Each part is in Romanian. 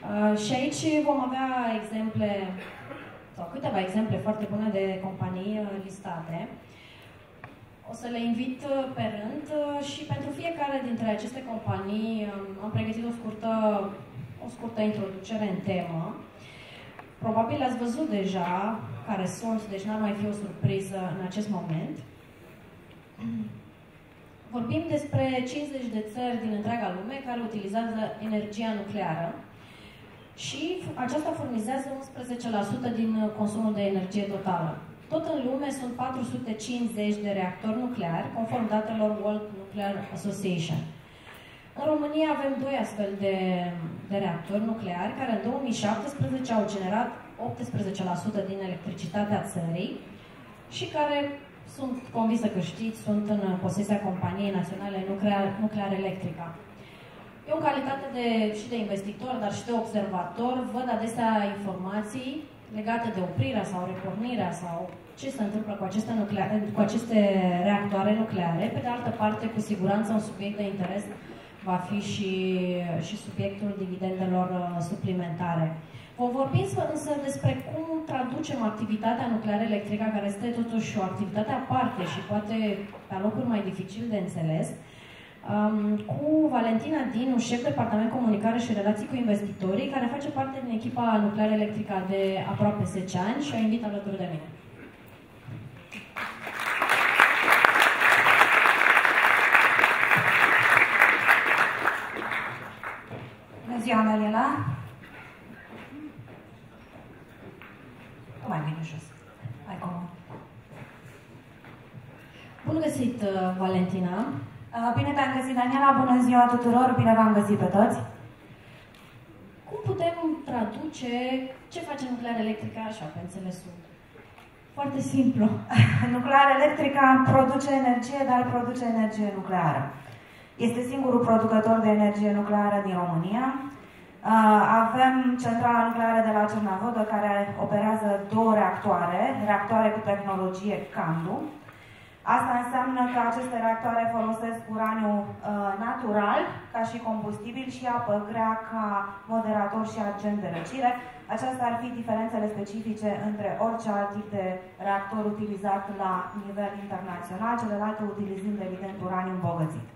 Și aici vom avea exemple, sau câteva exemple foarte bune de companii listate. O să le invit pe rând și pentru fiecare dintre aceste companii am pregătit o scurtă introducere în temă. Probabil ați văzut deja care sunt, deci n-ar mai fi o surpriză în acest moment. Vorbim despre 50 de țări din întreaga lume care utilizează energia nucleară și aceasta furnizează 11% din consumul de energie totală. Tot în lume sunt 450 de reactori nucleari, conform datelor World Nuclear Association. În România avem 2 astfel de reactori nucleari, care în 2017 au generat 18% din electricitatea țării și care, sunt convinsă că știți, sunt în posesia Companiei Naționale Nuclear Electrica. Eu, în calitate și de investitor, dar și de observator, văd adesea informații legate de oprirea sau repornirea sau ce se întâmplă cu aceste reactoare nucleare. Pe de altă parte, cu siguranță, un subiect de interes va fi și subiectul dividendelor suplimentare. Vom vorbi însă despre cum traducem activitatea nucleară electrică, care este totuși o activitate aparte și poate pe locuri mai dificil de înțeles, cu Valentina Dinu, șef departament comunicare și relații cu investitorii, care face parte din echipa nucleară electrică de aproape 10 ani și o invit alături de mine. Bună ziua, Daniela! Mai bine jos. Hai cum. Bun găsit, Valentina! Bine te-am găsit, Daniela! Bună ziua tuturor! Bine v-am găsit pe toți! Cum putem traduce ce face nuclear electrica așa, pe înțelesul? Foarte simplu. Nuclear electrica produce energie, dar produce energie nucleară. Este singurul producător de energie nucleară din România. Avem centrala nucleară de la Cernavodă, care operează 2 reactoare cu tehnologie CANDU. Asta înseamnă că aceste reactoare folosesc uraniu natural ca și combustibil și apă grea ca moderator și agent de răcire. Acestea ar fi diferențele specifice între orice alt tip de reactor utilizat la nivel internațional, celelalte utilizând evident uraniu îmbogățit.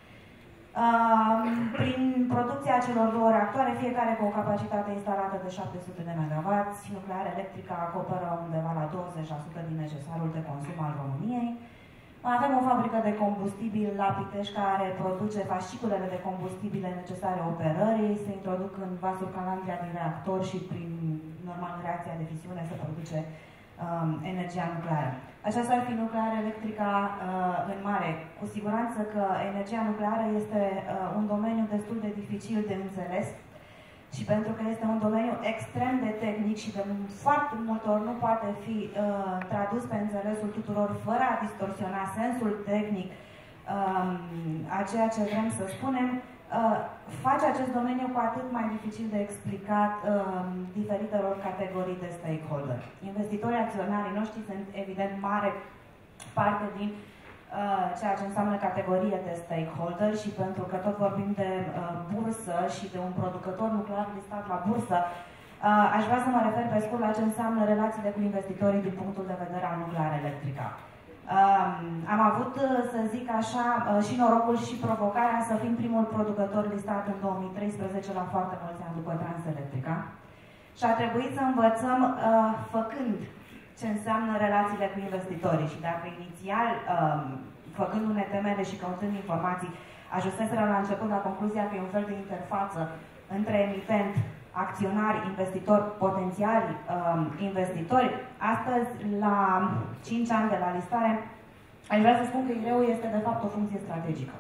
Prin producția celor 2 reactoare, fiecare cu o capacitate instalată de 700 de MW, nuclear electrica acoperă undeva la 20% din necesarul de consum al României. Avem o fabrică de combustibil la Pitești care produce fasciculele de combustibile necesare operării, se introduc în vasul Calandria din reactor și prin normal reacția de fisiune se produce energia nucleară. Aceasta ar fi nuclear electrica în mare. Cu siguranță că energia nucleară este un domeniu destul de dificil de înțeles și pentru că este un domeniu extrem de tehnic și de foarte multe ori nu poate fi tradus pe înțelesul tuturor fără a distorsiona sensul tehnic a ceea ce vrem să spunem, face acest domeniu cu atât mai dificil de explicat diferitelor categorii de stakeholder. Investitorii acționarii noștri sunt evident mare parte din ceea ce înseamnă categorie de stakeholder și pentru că tot vorbim de bursă și de un producător nuclear listat la bursă, aș vrea să mă refer pe scurt la ce înseamnă relațiile cu investitorii din punctul de vedere al nuclear electrica. Am avut, să zic așa, și norocul și provocarea să fim primul producător listat în 2013, la foarte mulți ani după Transelectrica. Și a trebuit să învățăm făcând ce înseamnă relațiile cu investitorii. Și dacă inițial, făcându-ne temele și căutând informații, ajunseseră la început la concluzia că e un fel de interfață între emitent, acționari, investitori, potențiali investitori. Astăzi, la 5 ani de la listare, aș vrea să spun că IREU este de fapt o funcție strategică.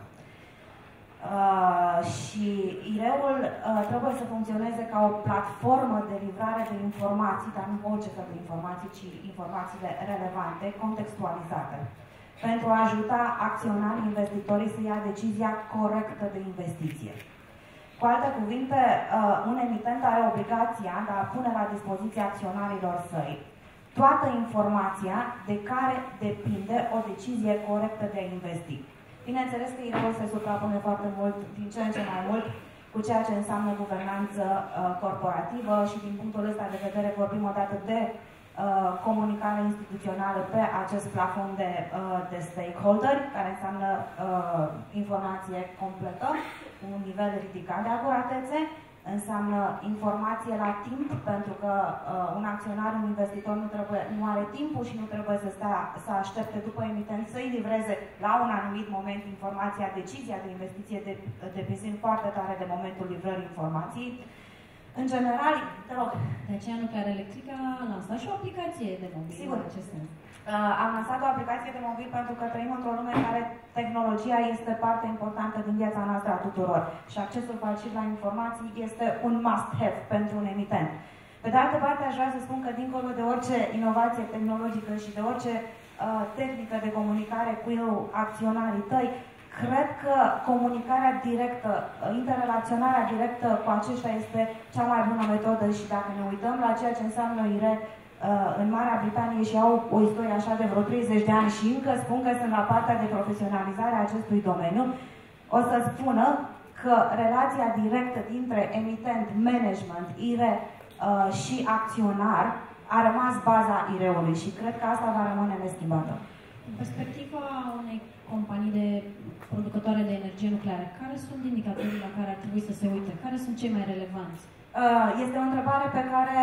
Și IREU-ul trebuie să funcționeze ca o platformă de livrare de informații, dar nu orice fel de informații, ci informațiile relevante, contextualizate, pentru a ajuta acționarii, investitorii să ia decizia corectă de investiție. Cu alte cuvinte, un emitent are obligația de a pune la dispoziția acționarilor săi toată informația de care depinde o decizie corectă de a investi. Bineînțeles că IREU se suprapune foarte mult, din ce în ce mai mult, cu ceea ce înseamnă guvernanță corporativă și din punctul ăsta de vedere vorbim odată de comunicare instituțională pe acest plafon de stakeholder, care înseamnă informație completă, un nivel ridicat de acuratețe, înseamnă informație la timp, pentru că un acționar, un investitor nu are timpul și nu trebuie să aștepte după emitent să-i livreze la un anumit moment informația, decizia de investiție, depinzând foarte tare de momentul livrării informației. În general, te rog. De aceea Nuclear Electrica a lansat și o aplicație de mobil. Sigur. În acest sens. Am lansat o aplicație de mobil pentru că trăim într-o lume în care tehnologia este parte importantă din viața noastră a tuturor și accesul facil la informații este un must-have pentru un emitent. Pe de altă parte, aș vrea să spun că dincolo de orice inovație tehnologică și de orice tehnică de comunicare cu acționarii tăi, cred că comunicarea directă, interrelaționarea directă cu aceștia este cea mai bună metodă și dacă ne uităm la ceea ce înseamnă IRE în Marea Britanie și au o istorie așa de vreo 30 de ani și încă spun că sunt la partea de profesionalizare a acestui domeniu, o să spună că relația directă dintre emitent, management, IRE și acționar a rămas baza IRE-ului și cred că asta va rămâne neschimbată. În perspectiva unei companii de producătoare de energie nucleară, care sunt indicatorii la care ar trebui să se uite? Care sunt cei mai relevanți? Este o întrebare pe care...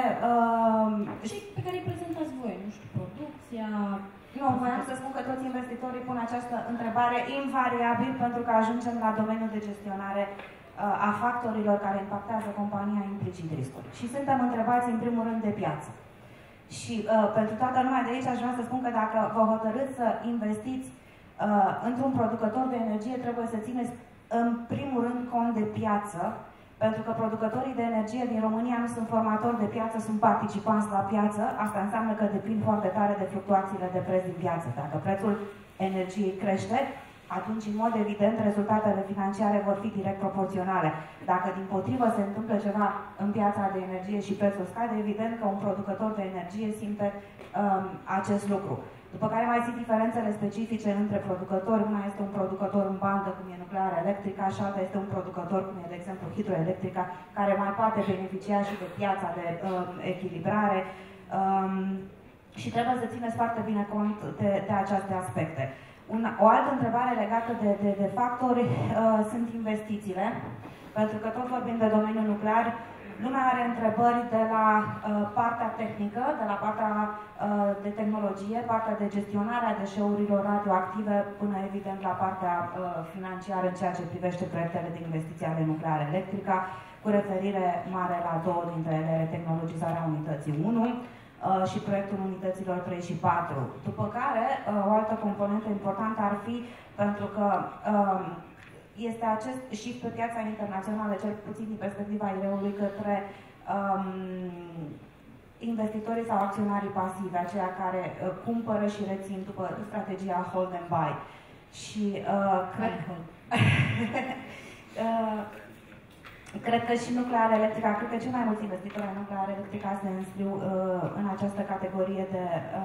și pe care îi prezentați voi, nu știu, producția... Nu, voiam să spun că toți investitorii pun această întrebare invariabil pentru că ajungem la domeniul de gestionare a factorilor care impactează compania implicit riscuri. Și suntem întrebați în primul rând de piață. Și pentru toată lumea de aici aș vrea să spun că dacă vă hotărâți să investiți într-un producător de energie, trebuie să țineți în primul rând cont de piață, pentru că producătorii de energie din România nu sunt formatori de piață, sunt participanți la piață. Asta înseamnă că depind foarte tare de fluctuațiile de preț din piață. Dacă prețul energiei crește, atunci, în mod evident, rezultatele financiare vor fi direct proporționale. Dacă, dimpotrivă, se întâmplă ceva în piața de energie și prețul scade, evident că un producător de energie simte acest lucru. După care mai sunt diferențele specifice între producători. Una este un producător în bandă, cum e Nuclear Electrica, și alta este un producător, cum e, de exemplu, Hidroelectrica, care mai poate beneficia și de piața de echilibrare. Și trebuie să țineți foarte bine cont de aceste aspecte. O altă întrebare legată de factori sunt investițiile, pentru că tot vorbim de domeniul nuclear. Lumea are întrebări de la partea tehnică, de la partea de tehnologie, partea de gestionare a deșeurilor radioactive, până evident la partea financiară în ceea ce privește proiectele de investiție ale Nuclear Electrica, cu referire mare la două dintre ele, tehnologizarea unității 1 și proiectul unităților 3 și 4. După care, o altă componentă importantă ar fi, pentru că este acest shift pe piața internațională, cel puțin din perspectiva IRE-ului, către investitorii sau acționarii pasivi, aceia care cumpără și rețin după strategia hold and buy. Și cred că și Nuclear Electrica, cred că cei mai mulți investitori în Nuclear Electrica se înscriu în această categorie de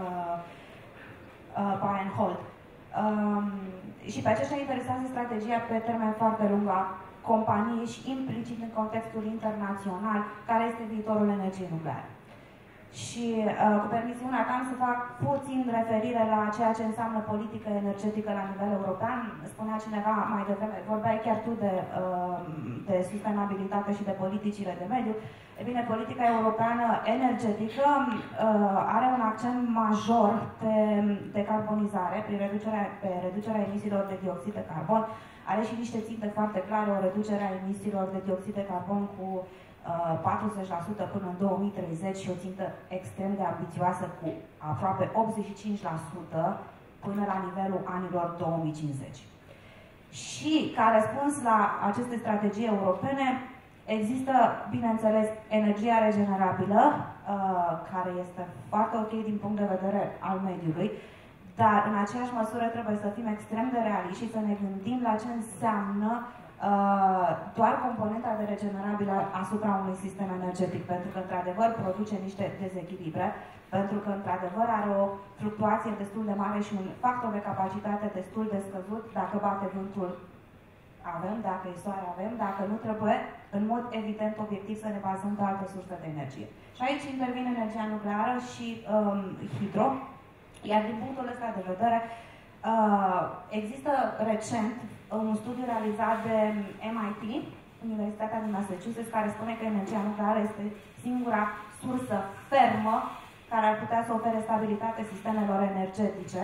buy and hold. Și pe aceștia interesează strategia pe termen foarte lung a companiei și implicit în contextul internațional, care este viitorul energiei nucleare. Și cu permisiunea ta să fac puțin referire la ceea ce înseamnă politică energetică la nivel european. Spunea cineva mai devreme, vorbeai chiar tu de sustenabilitate și de politicile de mediu. E bine, politica europeană energetică are un accent major pe decarbonizare, pe reducerea emisiilor de dioxid de carbon. Are și niște ținte foarte clare, o reducere a emisiilor de dioxid de carbon cu 40% până în 2030 și o țintă extrem de ambițioasă cu aproape 85% până la nivelul anilor 2050. Și ca răspuns la aceste strategii europene, există, bineînțeles, energia regenerabilă, care este foarte ok din punct de vedere al mediului, dar în aceeași măsură trebuie să fim extrem de realiști și să ne gândim la ce înseamnă doar componenta de regenerabilă asupra unui sistem energetic, pentru că, într-adevăr, produce niște dezechilibre, pentru că, într-adevăr, are o fluctuație destul de mare și un factor de capacitate destul de scăzut. Dacă bate vântul, avem, dacă e soare avem, dacă nu trebuie, în mod evident, obiectiv, să ne bazăm pe alte surse de energie. Și aici intervine energia nucleară și hidro, iar din punctul ăsta de vedere, există recent un studiu realizat de MIT, Universitatea din Massachusetts, care spune că energia nucleară este singura sursă fermă care ar putea să ofere stabilitate sistemelor energetice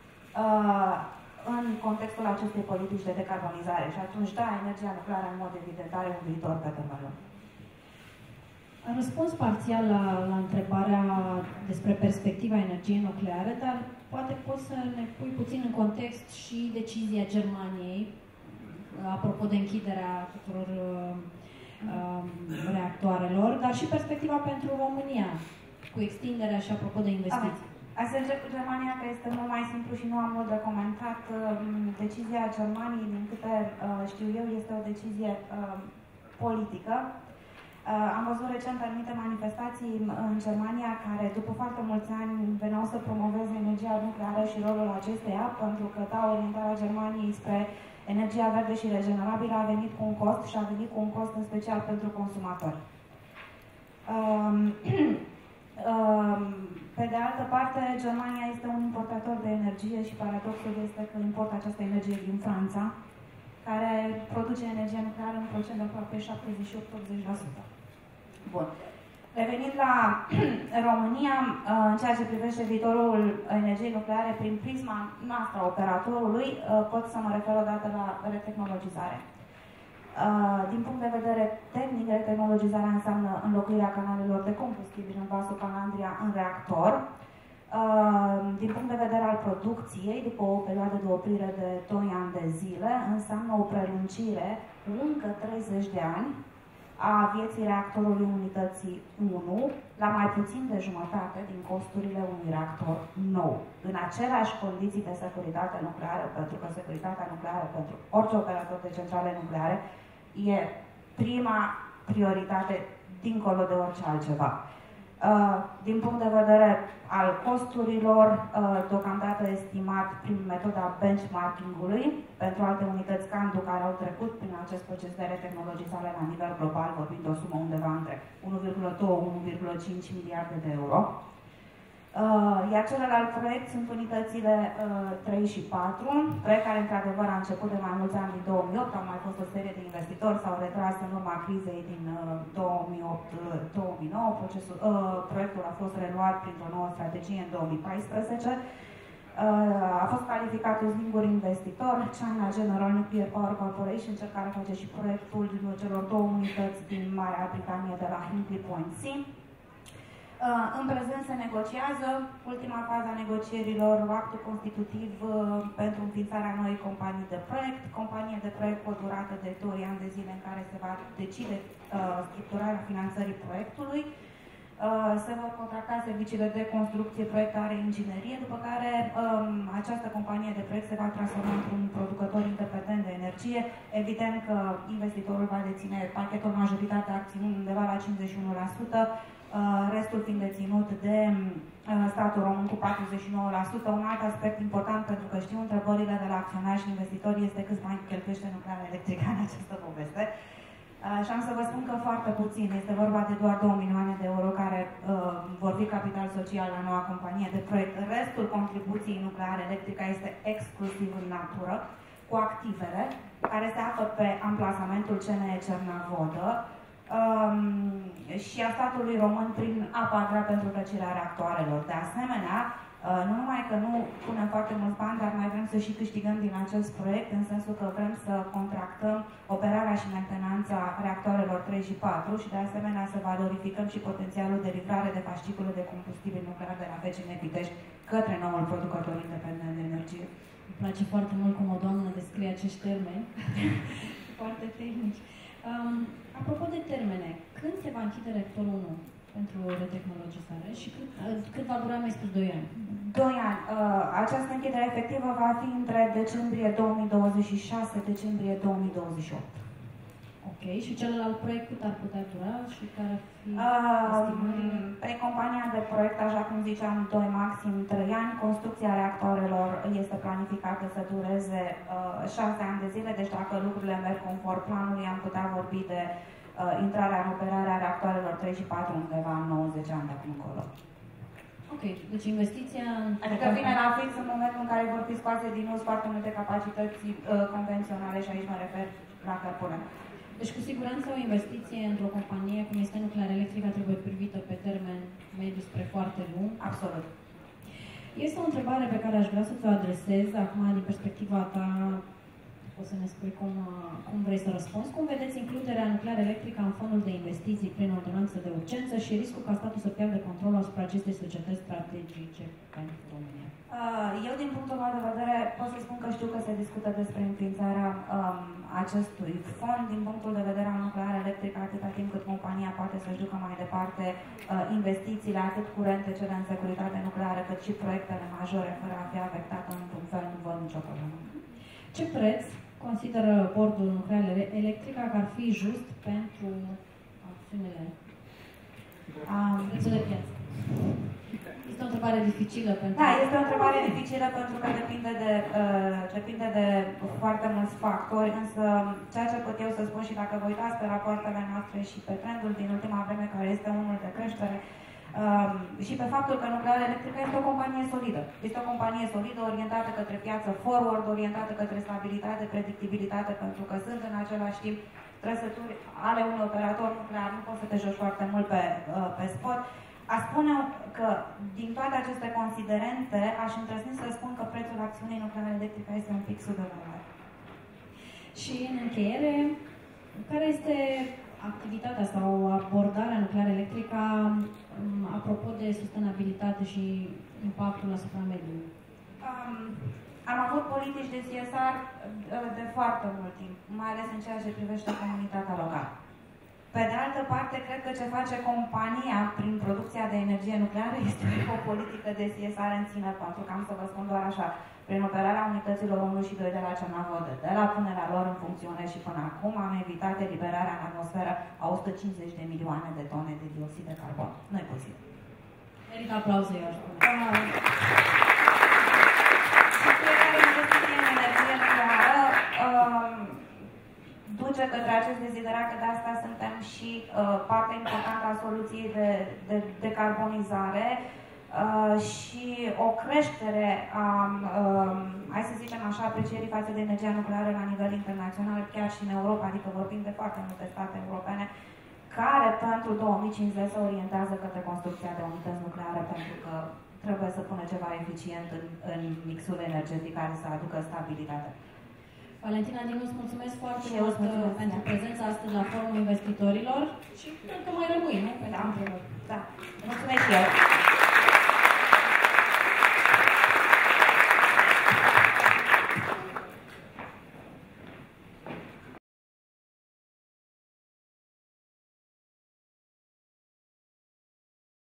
în contextul acestei politici de decarbonizare. Și atunci, da, energia nucleară în mod evident are un viitor pe termen lung. Am răspuns parțial la întrebarea despre perspectiva energiei nucleare, dar poate poți să ne pui puțin în context și decizia Germaniei, apropo de închiderea tuturor reactoarelor, dar și perspectiva pentru România, cu extinderea și apropo de investiții. Hai să încep cu Germania, că este mult mai simplu și nu am mult de comentat. Decizia Germaniei, din câte știu eu, este o decizie politică. Am văzut recent anumite manifestații în Germania care, după foarte mulți ani, veneau să promoveze energia nucleară și rolul acesteia, pentru că, da, orientarea Germaniei spre energia verde și regenerabilă a venit cu un cost și a venit cu un cost în special pentru consumatori. Pe de altă parte, Germania este un importator de energie și paradoxul este că importă această energie din Franța, care produce energie nucleară în procent de aproape 78-80%. Bun. Revenind la România, în ceea ce privește viitorul energiei nucleare prin prisma noastră a operatorului, pot să mă refer odată la retehnologizare. Din punct de vedere tehnic, retehnologizarea înseamnă înlocuirea canalelor de combustibil în vasul Calandria în reactor. Din punct de vedere al producției, după o perioadă de oprire de 2 ani de zile, înseamnă o prelungire încă 30 de ani a vieții reactorului unității 1 la mai puțin de jumătate din costurile unui reactor nou, în aceleași condiții de securitate nucleară, pentru că securitatea nucleară pentru orice operator de centrale nucleare e prima prioritate dincolo de orice altceva. Din punct de vedere al costurilor, deocamdată estimat prin metoda benchmarking-ului pentru alte unități CANDU care au trecut prin acest proces de retehnologizare la nivel global, vorbind de o sumă undeva între 1,2-1,5 miliarde de euro. Iar celălalt proiect sunt unitățile 3 și 4, proiect care într-adevăr a început de mai mulți ani din 2008, au mai fost o serie de investitori, s-au retras în urma crizei din 2008-2009, proiectul a fost reluat printr-o nouă strategie în 2014, a fost calificat un singur investitor, China General Nuclear Power Corporation, cel care face și proiectul celor 2 unități din Marea Britanie de la Hinkley Point C. În prezent se negociază ultima fază a negocierilor, actul constitutiv pentru înființarea noii companii de proiect, companie de proiect cu o durată de 2 ani de zile în care se va decide structurarea finanțării proiectului. Se vor contracta serviciile de construcție, proiectare, inginerie, după care această companie de proiect se va transforma într-un producător independent de energie. Evident că investitorul va deține pachetul majoritate de acțiuni undeva la 51%, restul fiind deținut de statul român cu 49%. Un alt aspect important, pentru că știu întrebările de la acționari și investitori, este cât mai cheltuiește nuclearea electrică în această poveste. Și am să vă spun că foarte puțin. Este vorba de doar 2 milioane de euro care vor fi capital social la noua companie de proiect. Restul contribuției nucleare electrică este exclusiv în natură, cu activele care se află pe amplasamentul CNE Cernavodă, și a statului român prin apa grea pentru răcirea reactoarelor. De asemenea, nu numai că nu punem foarte mulți bani, dar mai vrem să și câștigăm din acest proiect, în sensul că vrem să contractăm operarea și mentenanța reactoarelor 3 și 4 și de asemenea să valorificăm și potențialul de livrare de fascicule de combustibil nuclear de la FCN Pitești către noul producător independent de energie. Îmi place foarte mult cum o doamnă descrie acești termeni, foarte tehnici. Apropo de termene, când se va închide reactorul 1 pentru retehnologizare și cât va dura, mai spus, 2 ani? 2 ani. Această închidere efectivă va fi între decembrie 2026 decembrie 2028. Ok. Ok, și celălalt proiect cât ar putea dura și care ar fi estimările? Pe compania de proiect, așa cum ziceam, 2, maxim 3 ani. Construcția reactoarelor este planificată să dureze 6 ani de zile, deci dacă lucrurile merg conform planului, am putea vorbi de intrarea în operare a reactoarelor 3 și 4 undeva în 90 ani de acum încolo. Ok, deci investiția... Adică vine la fix în momentul în care vor fi scoase din uz foarte multe capacități convenționale și aici mă refer la cărbune. Deci cu siguranță o investiție într-o companie cum este Nuclear Electrica trebuie privită pe termen mediu spre foarte lung. Absolut. Este o întrebare pe care aș vrea să ți-o adresez acum din perspectiva ta. Poți să ne spui cum vrei să răspunzi. Cum vedeți includerea Nuclear Electrica în fondul de investiții prin ordonanță de urgență și riscul ca statul să piardă controlul asupra acestei societăți strategice pentru România? Eu, din punctul meu de vedere, pot să spun că știu că se discută despre înființarea acestui fond. Din punctul de vedere al Nuclear Electrica, atâta timp cât compania poate să-și ducă mai departe investițiile, atât curente, cele în securitate nucleară, cât și proiectele majore, fără a fi afectată într-un fel, nu văd nicio problemă. Ce preț consideră bordul Nuclear Electrica că ar fi just pentru acțiunile? Prețul de piață. Este o întrebare dificilă pentru... Da, este o întrebare dificilă pentru că depinde de foarte mulți factori, însă ceea ce pot eu să spun și dacă vă uitați pe rapoartele noastre și pe trendul din ultima vreme, care este unul de creștere, și pe faptul că Nuclear Electrica este o companie solidă. Este o companie solidă, orientată către piață forward, orientată către stabilitate, predictibilitate, pentru că sunt în același timp trăsături ale unui operator nuclear. Nu poți să te joci foarte mult pe spot. A spune că din toate aceste considerente, aș îndrăzni să spun că prețul acțiunii Nuclear Electrica este un pic subvalorat. Și în încheiere, care este activitatea sau abordarea Nuclear Electrica apropo de sustenabilitate și impactul asupra mediului? Am avut politici de CSR de foarte mult timp, mai ales în ceea ce privește comunitatea locală. Pe de altă parte, cred că ce face compania prin producția de energie nucleară este o politică de CSR în sine, pentru că am să vă spun doar așa, prin operarea unităților 1 și 2 de la Cernavodă, de la punerea lor în funcțiune și până acum, am evitat eliberarea în atmosferă a 150 de milioane de tone de dioxid de carbon. Nu e posibil. Merită aplauze, eu aș spune. Și fiecare investiție în energie nucleară duce către acest deziderat, că de asta suntem și parte importantă a soluției de decarbonizare și o creștere a, hai să zicem așa, aprecierii față de energia nucleară la nivel internațional, chiar și în Europa, adică vorbim de foarte multe state europene, care pentru 2050 se orientează către construcția de unități nucleare, pentru că trebuie să pună ceva eficient în mixul energetic care să aducă stabilitate. Valentina Dinu, îți mulțumesc foarte mult pentru prezența astăzi la Forumul Investitorilor și cred că mai rămâi, nu? Da, mulțumesc și eu!